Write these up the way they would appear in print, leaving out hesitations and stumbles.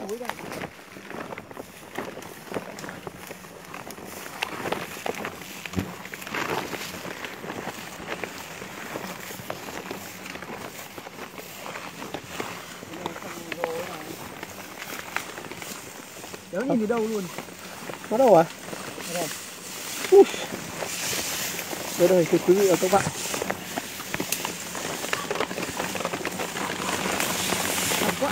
núi đây. Đéo nhìn từ đâu luôn. Nó đâu à? Đây. Đây thưa quý vị và các bạn. Quá.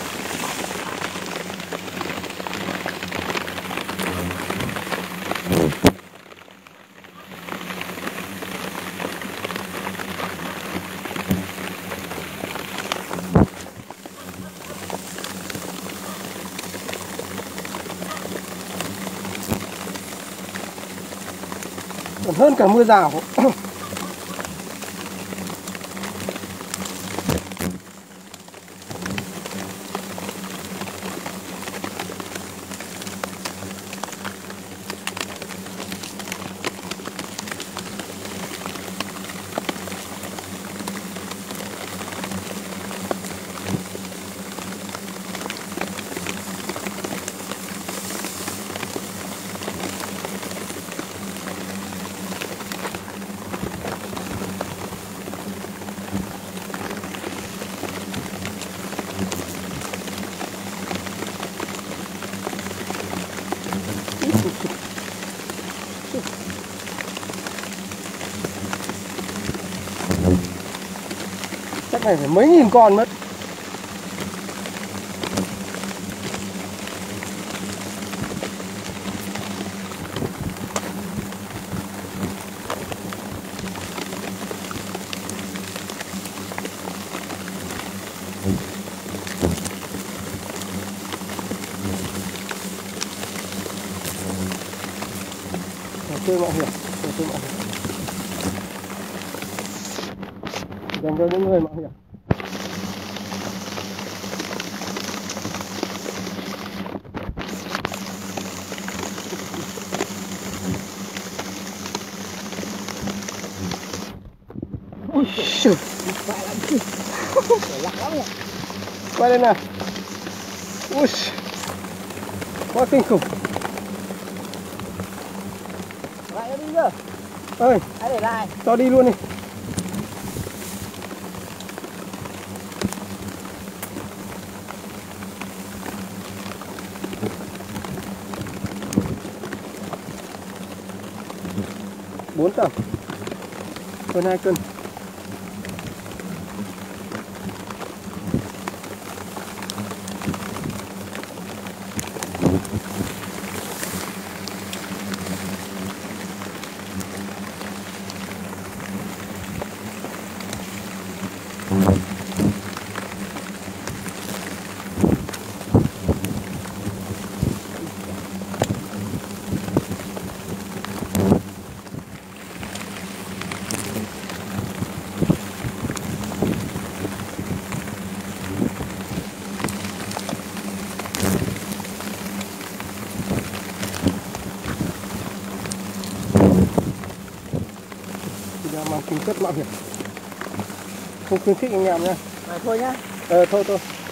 Còn hơn cả mưa rào. Chắc này phải mấy nghìn con mất. Chơi mạo hiểm, chơi mạo hiểm dành cho những người mạo hiểm. Ui trời, quay lên nào. Ui, quá kinh khủng. Lại nó đi chưa? Ơi, Hãy để lại. cho đi luôn đi. Bốn tầm, hơn 2 cân. Mang tính chất mạo hiểm, không khuyến khích anh em nhé. Thôi nhá. Thôi.